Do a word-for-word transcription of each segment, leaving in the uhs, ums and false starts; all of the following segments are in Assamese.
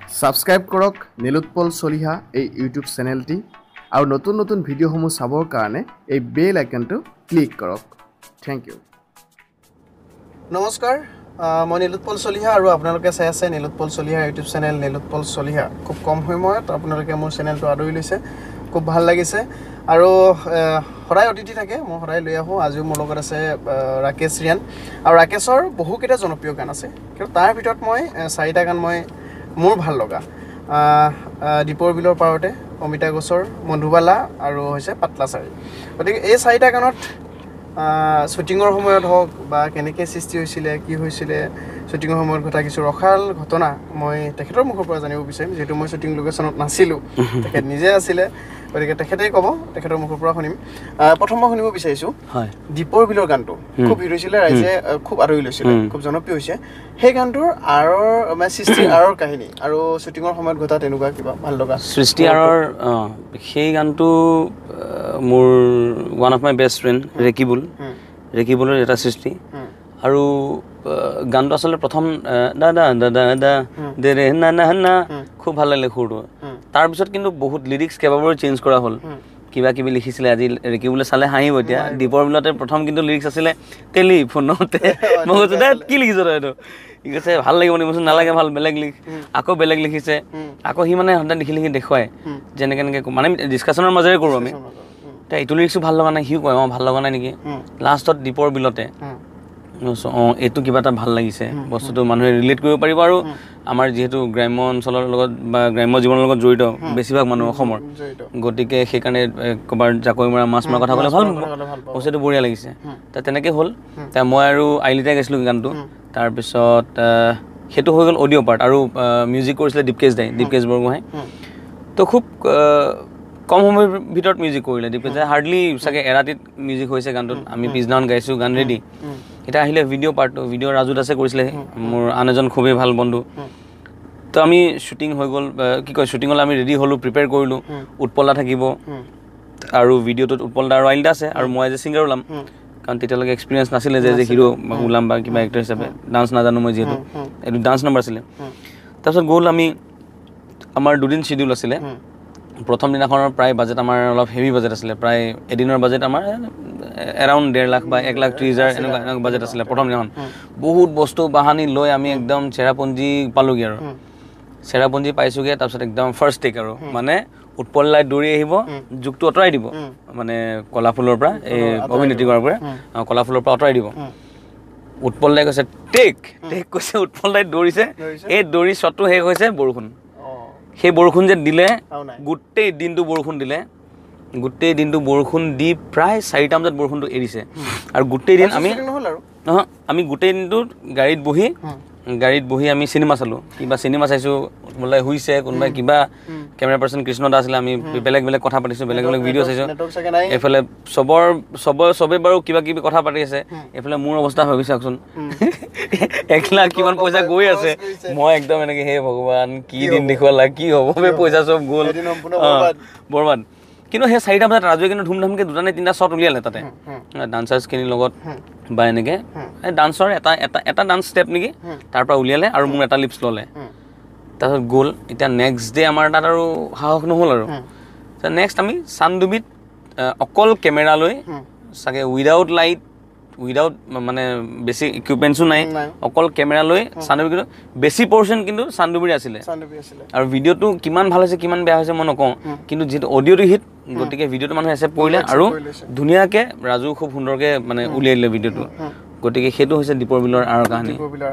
সাবস্ক্রাইব কৰক নীলোৎপল চলিহা এই ইউটিউব চেনেলটি আৰু নতুন নতুন ভিডিঅ'সমূহ চাবৰ কাৰণে এই বেল আইকনটো ক্লিক কৰক থ্যাংক ইউ নমস্কাৰ মই নীলোৎপল চলিহা আৰু আপোনালোকে চাই আছে নীলোৎপল চলিহা ইউটিউব চেনেল নীলোৎপল চলিহা খুব কম সময়ত আপোনালোকে মোৰ চেনেলটো আদৰি লৈছে খুব ভাল লাগিছে আৰু সদায় অতিথি থাকে মই সদায় লৈ আহোঁ আজিও মোৰ লগত আছে ৰাকেশ ৰিয়ান আৰু ৰাকেশৰ বহুকেইটা জনপ্ৰিয় গান আছে কিন্তু তাৰ ভিতৰত মই চাৰিটা গান মই মোৰ ভাল লগা দীপৰ বিলৰ পাৰতে অমিতা গছৰ মধুবালা আৰু হৈছে পাতলাচাৰী গতিকে এই চাৰিটা গানত শ্বুটিঙৰ সময়ত হওক বা কেনেকৈ সৃষ্টি হৈছিলে কি হৈছিলে শ্বুটিঙৰ সময়ত ঘটা কিছু ৰসাল ঘটনা মই তেখেতৰ মুখৰ পৰা জানিব বিচাৰিম যিহেতু মই শ্বুটিং লোকেশ্যনত নাছিলোঁ তেখেত নিজে আছিলে গতিকে তেখেতেই ক'ব তেখেতৰ মুখৰ পৰা শুনিম প্ৰথম মই শুনিব বিচাৰিছোঁ হয় দীপৰ বিলৰ গানটো খুব হিট হৈছিলে ৰাইজে খুব আদৰি লৈছিলে খুব জনপ্ৰিয় হৈছে সেই গানটোৰ আঁৰৰ মানে সৃষ্টি আঁৰৰ কাহিনী আৰু শ্বুটিঙৰ সময়ত ঘটা তেনেকুৱা কিবা ভাল লগা সৃষ্টি আঁৰৰ সেই গানটো মোৰ one of my best friend Rekibul ৰেকিবুলৰ এটা সৃষ্টি আৰু গানটো আচলতে প্ৰথম দাদা দাদা দা দে ৰে না না না খুব ভাল লাগিলে সুৰটো তাৰপিছত কিন্তু বহুত লিৰিক্স কেইবাবাৰো চেঞ্জ কৰা হ'ল কিবা কিবি লিখিছিলে আজি ৰেকিবুলে চালে হাঁহিব এতিয়া দীপৰ বিলতে প্ৰথম কিন্তু লিৰিক্স আছিলে টেলিফোনতে মই কৈছোঁ দে কি লিখিছ তই এইটো কি কৈছে ভাল লাগিব নি কৈছোঁ নালাগে ভাল বেলেগ লিখ আকৌ বেলেগ লিখিছে আকৌ সি মানে সদায় লিখি লিখি দেখুৱাই যেনেকৈ এনেকৈ মানে ডিছকাশ্যনৰ মাজেৰে কৰোঁ আমি এতিয়া এইটো লিৰিক্সো ভাল লগা নাই সিও কয় অঁ ভাল লগা নাই নেকি লাষ্টত দীপৰ বিলতে অঁ এইটো কিবা এটা ভাল লাগিছে বস্তুটো মানুহে ৰিলেট কৰিব পাৰিব আৰু আমাৰ যিহেতু গ্ৰাম্য অঞ্চলৰ লগত বা গ্ৰাম্য জীৱনৰ লগত জড়িত বেছিভাগ মানুহ অসমৰ গতিকে সেইকাৰণে ক'ৰবাৰ জাকৈ মৰা মাছ মৰা কথা ক'লে ভাল বস্তুটো বঢ়িয়া লাগিছে তা তেনেকৈ হ'ল তা মই আৰু আইলিতাই গাইছিলোঁ গানটো তাৰপিছত সেইটো হৈ গ'ল অডিঅ' পাৰ্ট আৰু মিউজিক কৰিছিলে দীপকেশ দাই দীপকেশ বৰগোহাঁই তো খুব কম সময়ৰ ভিতৰত মিউজিক কৰিলে দীপকেশ দাই হাৰ্ডলি চাগে এৰাতিত মিউজিক হৈছে গানটোত আমি পিছদিনাখন গাইছোঁ গান ৰেডি এটা আহিলে ভিডিঅ' পাৰ্টটো ভিডিঅ' ৰাজু দাসে কৰিছিলে মোৰ আন এজন খুবেই ভাল বন্ধু তো আমি শ্বুটিং হৈ গ'ল কি কয় শ্বুটিঙলৈ আমি ৰেডি হ'লোঁ প্ৰিপেয়াৰ কৰিলোঁ উৎপলা থাকিব আৰু ভিডিঅ'টোত উৎপলা আৰু আইলিতা আছে আৰু মই যে ছিংগাৰ ওলাম কাৰণ তেতিয়ালৈকে এক্সপিৰিয়েঞ্চ নাছিলে যে যে হিৰ' ওলাম বা কিবা এক্টৰ হিচাপে ডান্স নাজানো মই যিহেতু এইটো ডান্স নম্বৰ আছিলে তাৰপিছত গ'ল আমি আমাৰ দুদিন শ্বিডিউল আছিলে প্ৰথম দিনাখনৰ প্ৰায় বাজেট আমাৰ অলপ হেভি বাজেট আছিলে প্ৰায় এদিনৰ বাজেট আমাৰ এৰাউণ্ড ডেৰ লাখ বা এক লাখ ত্ৰিছ হাজাৰ এনেকুৱা এনেকুৱা বাজেট আছিলে প্ৰথম দিনাখন বহুত বস্তু বাহানি লৈ আমি একদম চেৰাপুঞ্জী পালোঁগৈ আৰু চেৰাপুঞ্জী পাইছোঁগৈ তাৰপিছত একদম ফাৰ্ষ্ট টেক আৰু মানে উৎপলাই দৌৰি আহিব যুগটো আঁতৰাই দিব মানে কলাফুলৰ পৰা এই অভিনেত্ৰী কৰাৰ পৰা কলাফুলৰ পৰা আঁতৰাই দিব উৎপলাই কৈছে টেক টেক কৈছে উৎপলাই দৌৰিছে এই দৌৰি শ্বটটো শেষ হৈছে বৰষুণ সেই বৰষুণ যে দিলে গোটেই দিনটো বৰষুণ দিলে গোটেই দিনটো বৰষুণ দি প্ৰায় চাৰিটা বজাত বৰষুণটো এৰিছে আৰু গোটেই দিন আমি নহয় আমি গোটেই দিনটোত গাড়ীত বহি গাড়ীত বহি আমি চিনেমা চালোঁ কিবা চিনেমা চাইছোঁ কোনোবাই শুইছে কোনোবাই কিবা কেমেৰা পাৰ্চন কৃষ্ণ দা আছিলে আমি বেলেগ বেলেগ কথা পাতিছোঁ বেলেগ বেলেগ ভিডিঅ' চাইছোঁ এইফালে চবৰ চবৰ চবেই বাৰু কিবা কিবি কথা পাতি আছে এইফালে মোৰ অৱস্থা ভাবি চাওকচোন এক লাখ কিমান পইচা গৈ আছে মই একদম এনেকৈ হে ভগৱান কি দিন দেখুৱালা কি হ'ব বে পইচা চব গ'ল বৰবাদ কিন্তু সেই চাৰিটা বজাত ৰাজুৱে কিন্তু ধুমধামকৈ দুটা নে তিনিটা শ্বট উলিয়ালে তাতে ডান্সাৰ্ছখিনিৰ লগত বা এনেকৈ এই ডান্সৰ এটা এটা এটা ডান্স ষ্টেপ নেকি তাৰ পৰা উলিয়ালে আৰু মোৰ এটা লিপছ ল'লে তাৰপিছত গ'ল এতিয়া নেক্সট ডে আমাৰ তাত আৰু সাহস নহ'ল আৰু নেক্সট আমি চানডুবিত অকল কেমেৰা লৈ চাগে উইদাউট লাইট উইদাউট মানে বেছি ইকুইপমেণ্টছো নাই অকল কেমেৰা লৈ চানডুবি কিন্তু বেছি পৰ্চন কিন্তু চানডুবিৰে আছিলে আৰু ভিডিঅ'টো কিমান ভাল হৈছে কিমান বেয়া হৈছে মই নকওঁ কিন্তু যিহেতু অডিঅ'টো হিট গতিকে ভিডিঅ'টো মানুহে এচেপ্ট কৰিলে আৰু ধুনীয়াকৈ ৰাজু খুব সুন্দৰকৈ মানে উলিয়াই দিলে ভিডিঅ'টো গতিকে সেইটো হৈছে দীপৰ বিলৰ আঁৰৰ কাহিনী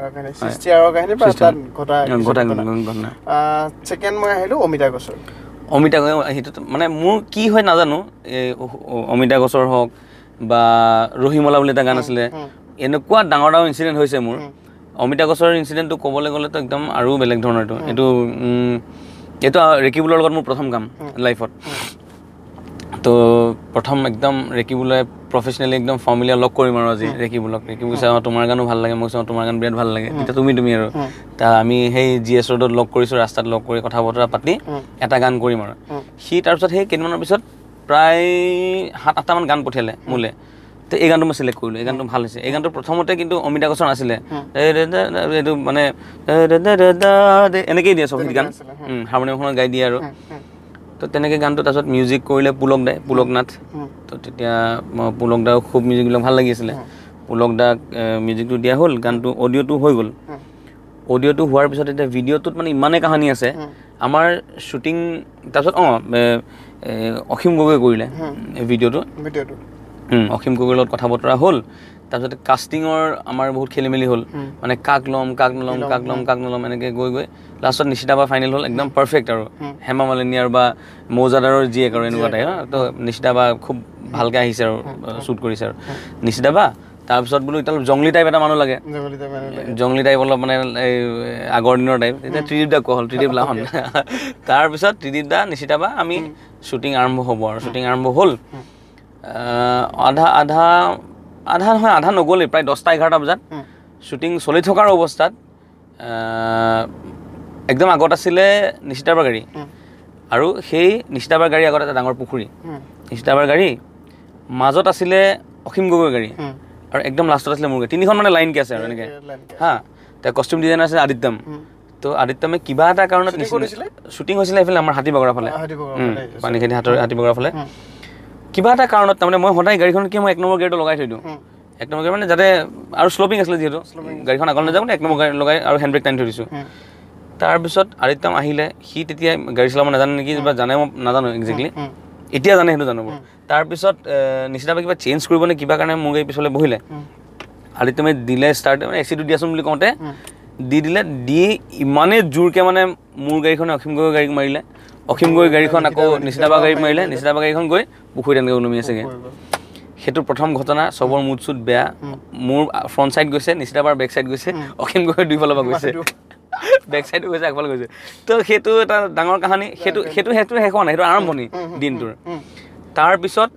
অমিতা সেইটো মানে মোৰ কি হয় নাজানো এই অমিতা গছৰ হওক বা ৰহিমলা বুলি এটা গান আছিলে এনেকুৱা ডাঙৰ ডাঙৰ ইনচিডেণ্ট হৈছে মোৰ অমিতা গছৰ ইনচিডেণ্টটো ক'বলৈ গ'লেতো একদম আৰু বেলেগ ধৰণৰ এইটো এইটো এইটো ৰেকিবুলৰ লগত মোৰ প্ৰথম কাম লাইফত তো প্ৰথম একদম ৰেকিবুলে প্ৰফেচনেলি একদম ফৰ্মেলিয়া লগ কৰিম আৰু আজি ৰেকিবুলক ৰেকিবুল কৈছে অঁ তোমাৰ গানো ভাল লাগে মই কৈছোঁ তোমাৰ গান বিৰাট ভাল লাগে এতিয়া তুমি তুমি আৰু তা আমি সেই জি এছ ৰোডত লগ কৰিছোঁ ৰাস্তাত লগ কৰি কথা বতৰা পাতি এটা গান কৰিম আৰু সি তাৰপিছত সেই কেইদিনমানৰ পিছত প্ৰায় সাত আঠটামান গান পঠিয়ালে মোলৈ তো এই গানটো মই চিলেক্ট কৰিলোঁ এই গানটো ভাল হৈছে এই গানটো প্ৰথমতে কিন্তু অমিতা গছৰ নাছিলে এইটো মানে এনেকেই দিয়ে চব গান হাৰমনিয়ামখনত গাই দিয়ে আৰু তো তেনেকৈ গানটো তাৰপিছত মিউজিক কৰিলে পুলক দাই পুলক নাথ তো তেতিয়া মই পুলক দাও খুব মিউজিকবিলাক ভাল লাগি আছিলে পুলক দাক মিউজিকটো দিয়া হ'ল গানটো অডিঅ'টো হৈ গ'ল অডিঅ'টো হোৱাৰ পিছত এতিয়া ভিডিঅ'টোত মানে ইমানেই কাহিনী আছে আমাৰ শ্বুটিং তাৰপিছত অঁ অসীম গগৈ কৰিলে ভিডিঅ'টো ভিডিঅ'টো অসীম গগৈৰ লগত কথা বতৰা হ'ল তাৰপিছত কাষ্টিঙৰ আমাৰ বহুত খেলি মেলি হ'ল মানে কাক ল'ম কাক নল'ম কাক ল'ম কাক নল'ম এনেকৈ গৈ গৈ লাষ্টত নিশিতা বা ফাইনেল হ'ল একদম পাৰফেক্ট আৰু হেমা মালিনীৰ বা মৌজাদাৰৰ জীয়েক আৰু এনেকুৱা টাইপ তো নিশিতা বা খুব ভালকৈ আহিছে আৰু শ্বুট কৰিছে আৰু নিশিতা বা তাৰপিছত বোলো এতিয়া জংলী টাইপ এটা মানুহ লাগে জংলী টাইপ অলপ মানে এই আগৰ দিনৰ টাইপ তেতিয়া ত্ৰিদীপ দা কোৱা হ'ল ত্ৰিদীপ লাহন তাৰপিছত ত্ৰিদীপ দা নিশিতা বা আমি শ্বুটিং আৰম্ভ হ'ব আৰু শ্বুটিং আৰম্ভ হ'ল আধা আধা আধা নহয় আধা নগ'লেই প্ৰায় দহটা এঘাৰটা বজাত শ্বুটিং চলি থকাৰ অৱস্থাত একদম আগত আছিলে নিশিতাবাৰ গাড়ী আৰু সেই নিশিতাবাৰ গাড়ী আগত এটা ডাঙৰ পুখুৰী নিশিতাবাৰ গাড়ী মাজত আছিলে অসীম গগৈ গাড়ী আৰু একদম লাষ্টত আছিলে মোৰ গাড়ী তিনিখন মানে লাইনকৈ আছে আৰু এনেকৈ হা তাৰ কষ্টিউম ডিজাইনাৰ আছিলে আদিত্যম তো আদিত্যমে কিবা এটা কাৰণত শ্বুটিং হৈছিলে এইফালে আমাৰ হাতী বগৰা ফালে পানীখেতি হাতৰ হাতী বগৰা ফালে কিবা এটা কাৰণত তাৰমানে মই সদায় গাড়ীখন কি মই এক নম্বৰ গেৰটো লগাই থৈ দিওঁ এক নম্বৰ গেৰ মানে যাতে আৰু শ্লপিং আছিলে যিহেতু গাড়ীখন আগলৈ নাযাওঁ এক নম্বৰ গাড়ী লগাই আৰু হেণ্ড ব্ৰেক টানি থৈ দিছোঁ তাৰপিছত আদিত্যম আহিলে সি তেতিয়া গাড়ী চলাব নাজানে নেকি বা জানে মই নাজানো একজেক্টলি এতিয়া জানে সেইটো জানো তাৰপিছত নিশিতাবাই কিবা চেঞ্জ কৰিব নে কিবা কাৰণে মোৰ গাড়ী পিছলৈ বহিলে আদিত্যমে দিলে ষ্টাৰ্ট মানে এচিটো দিয়াচোন বুলি কওঁতে দি দিলে দি ইমানেই জোৰকৈ মানে মোৰ গাড়ীখনে অসীম গগৈ গাড়ীক মাৰিলে অসীম গগৈ গাড়ীখন আকৌ নিশিতাবা গাড়ীত মাৰিলে নিশিতাবা গাড়ীখন গৈ পুখুৰীত এনেকৈ ওলমি আছেগৈ সেইটো প্ৰথম ঘটনা চবৰ মুড চুট বেয়া মোৰ ফ্ৰণ্ট ছাইড গৈছে নিশিতাবাৰ বেক ছাইড গৈছে অসীম গগৈ দুইফালৰ পৰা গৈছে বেক ছাইডো গৈছে আগফালে গৈছে তো সেইটো এটা ডাঙৰ কাহিনী সেইটো সেইটো সেইটো শেষ হোৱা নাই সেইটো আৰম্ভণি দিনটোৰ তাৰপিছত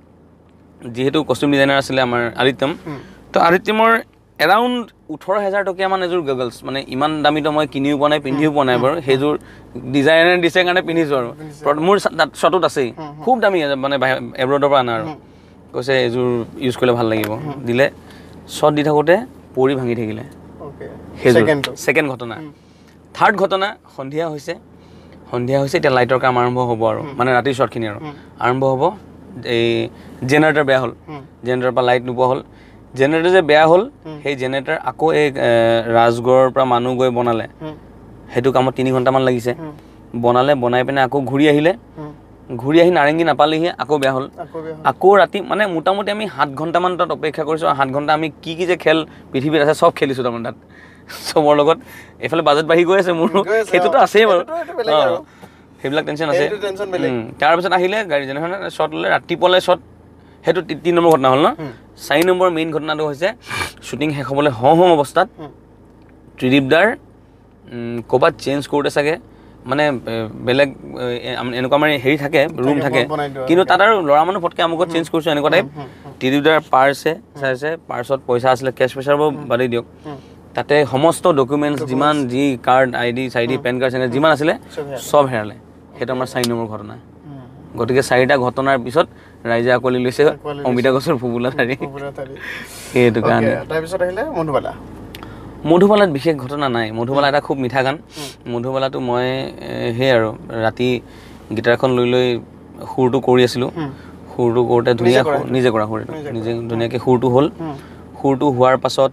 যিহেতু কষ্টিউম ডিজাইনাৰ আছিলে আমাৰ আদিত্যম তো আদিত্যমৰ এৰাউণ্ড ওঠৰ হাজাৰ টকীয়ামান এযোৰ গগলছ মানে ইমান দামীটো মই কিনিও পোৱা নাই পিন্ধিও পোৱা নাই বাৰু সেইযোৰ ডিজাইনাৰ দিছে কাৰণে পিন্ধিছোঁ আৰু মোৰ শ্বটত আছেই খুব দামী মানে এব্ৰডৰ পৰা আনা আৰু কৈছে এইযোৰ ইউজ কৰিলে ভাল লাগিব দিলে শ্বট দি থাকোঁতে পৰি ভাঙি থাকিলে সেইযোৰ ছেকেণ্ড ঘটনা থাৰ্ড ঘটনা সন্ধিয়া হৈছে সন্ধিয়া হৈছে এতিয়া লাইটৰ কাম আৰম্ভ হ'ব আৰু মানে ৰাতিৰ শ্বটখিনি আৰু আৰম্ভ হ'ব এই জেনেৰেটাৰ বেয়া হ'ল জেনেৰেটাৰৰ পৰা লাইট নোপোৱা হ'ল জেনেৰেটাৰ যে বেয়া হ'ল সেই জেনেৰেটাৰ আকৌ এই ৰাজগড়ৰ পৰা মানুহ গৈ বনালে সেইটো কামত তিনি ঘণ্টামান লাগিছে বনালে বনাই পিনে আকৌ ঘূৰি আহিলে ঘূৰি আহি নাৰেংগী নাপালেহি আকৌ বেয়া হ'ল আকৌ ৰাতি মানে মোটামুটি আমি সাত ঘণ্টামান তাত অপেক্ষা কৰিছোঁ আৰু সাত ঘণ্টা আমি কি কি যে খেল পৃথিৱীত আছে চব খেলিছোঁ তাৰমানে তাত চবৰ লগত এইফালে বাজেট বাঢ়ি গৈ আছে মোৰ সেইটোতো আছেই বাৰু সেইবিলাক টেনশ্যন আছে তাৰপিছত আহিলে গাড়ী যেনেধৰণে শ্বট ল'লে ৰাতিপুৱালৈ শ্বট সেইটো তিনি নম্বৰ ঘটনা হ'ল ন চাৰি নম্বৰ মেইন ঘটনাটো হৈছে শ্বুটিং শেষ হ'বলৈ হওঁ হওঁ অৱস্থাত ত্ৰিদীপ দাৰ ক'ৰবাত চেঞ্জ কৰোঁতে চাগে মানে বেলেগ এনেকুৱা মানে হেৰি থাকে ৰুম থাকে কিন্তু তাত আৰু ল'ৰা মানুহ ফটকৈ আমুকত চেঞ্জ কৰিছোঁ এনেকুৱা টাইপ ত্ৰিদীপ দাৰ পাৰ্চে চাইছে পাৰ্চত পইচা আছিলে কেছ পইচাৰ বাৰু বাদেই দিয়ক তাতে সমস্ত ডকুমেণ্টছ যিমান যি কাৰ্ড আই ডি চাই ডি পেন কাৰ্ড চেন যিমান আছিলে চব হেৰালে সেইটো আমাৰ চাৰি নম্বৰ ঘটনা গতিকে চাৰিটা ঘটনাৰ পিছত ৰাইজে আকোৱালি লৈছে অমিতা গছৰ ফুবুলা ঠাৰি সেইটো কাৰণে তাৰপিছত আহিলে মধুবালা মধুবালাত বিশেষ ঘটনা নাই মধুবালা এটা খুব মিঠা গান মধুবালাটো মই সেই আৰু ৰাতি গীটাৰখন লৈ লৈ সুৰটো কৰি আছিলোঁ সুৰটো কৰোঁতে ধুনীয়া নিজে কৰা সুৰটো নিজে ধুনীয়াকৈ সুৰটো হ'ল সুৰটো হোৱাৰ পাছত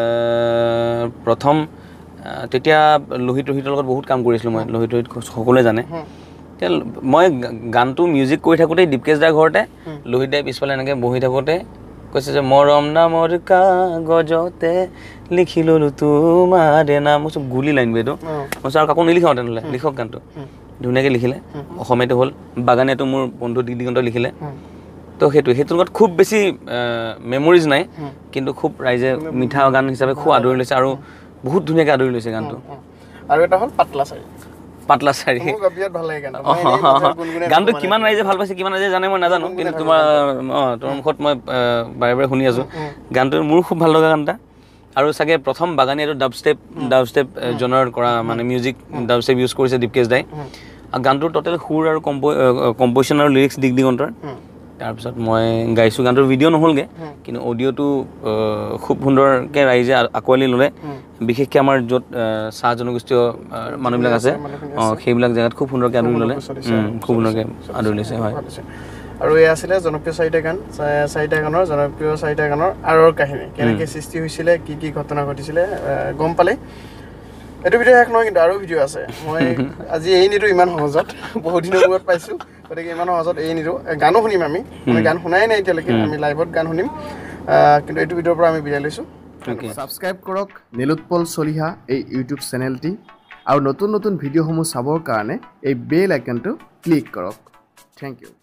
প্ৰথম তেতিয়া লোহিত ৰোহিতৰ লগত বহুত কাম কৰিছিলোঁ মই লোহিত ৰোহিত সকলোৱে জানে এতিয়া মই গানটো মিউজিক কৰি থাকোঁতেই দীপকেশ দাৰ ঘৰতে লোহিত দাই পিছফালে এনেকৈ বহি থাকোঁতে কৈছে যে মৰম নামৰ কাগজতে লিখি ল'লোঁ তোমাৰে নাম মই চব গুলি লাইন বাইদেউ মই আৰু কাকো নিলিখাওঁ তেনেহ'লে লিখক গানটো ধুনীয়াকৈ লিখিলে অসমীয়াটো হ'ল বাগানীয়াটো মোৰ বন্ধু দিগন্ত লিখিলে তো সেইটো সেইটোৰ লগত খুব বেছি মেমৰিজ নাই কিন্তু খুব ৰাইজে মিঠা গান হিচাপে খুব আদৰি লৈছে আৰু বহুত ধুনীয়াকৈ আদৰি লৈছে গানটো আৰু এটা হ'ল পাতলা চাৰি পাতলা চাৰি গানটো কিমান ৰাইজে ভাল পাইছে কিমান ৰাইজে জানে মই নাজানো কিন্তু তোমাৰ অঁ তোমাৰ মুখত মই বাৰে বাৰে শুনি আছোঁ গানটো মোৰ খুব ভাল লগা গান এটা আৰু চাগে প্ৰথম বাগানীয়াটো ডাব ষ্টেপ ডাব ষ্টেপ জনাৰত কৰা মানে মিউজিক ডাব ষ্টেপ ইউজ কৰিছে দীপকেশ দাই আৰু গানটোৰ টোটেল সুৰ আৰু কম্প কম্প'জিশ্যন আৰু লিৰিক্স দিগ দিগন্তৰ তাৰপিছত মই গাইছোঁ গানটোৰ ভিডিঅ' নহ'লগৈ কিন্তু অডিঅ'টো খুব সুন্দৰকৈ ৰাইজে আঁকোৱালি ল'লে বিশেষকৈ আমাৰ য'ত চাহ জনগোষ্ঠীয় মানুহবিলাক আছে অঁ সেইবিলাক জেগাত খুব সুন্দৰকৈ আদৰি ল'লে খুব সুন্দৰকৈ আদৰি লৈছে হয় আৰু এই আছিলে জনপ্ৰিয় চাৰিটা গান চাৰিটা গানৰ জনপ্ৰিয় চাৰিটা গানৰ আঁৰৰ কাহিনী কেনেকৈ সৃষ্টি হৈছিলে কি কি ঘটনা ঘটিছিলে গম পালে এইটো ভিডিঅ' শেষ নহয় কিন্তু আৰু ভিডিঅ' আছে মই আজি এৰি নিদিওঁ ইমান সহজত বহুত দিনৰ মূৰত পাইছোঁ গতিকে ইমান সহজত এৰি নিদিওঁ গানো শুনিম আমি আমি গান শুনাই নাই এতিয়ালৈকে আমি লাইভত গান শুনিম কিন্তু এইটো ভিডিঅ'ৰ পৰা আমি বিদায় লৈছোঁ ছাবস্ক্ৰাইব কৰক নীলোৎপল চলিহা এই ইউটিউব চেনেলটি আৰু নতুন নতুন ভিডিঅ'সমূহ চাবৰ কাৰণে এই বেল আইকনটো ক্লিক কৰক থেংক ইউ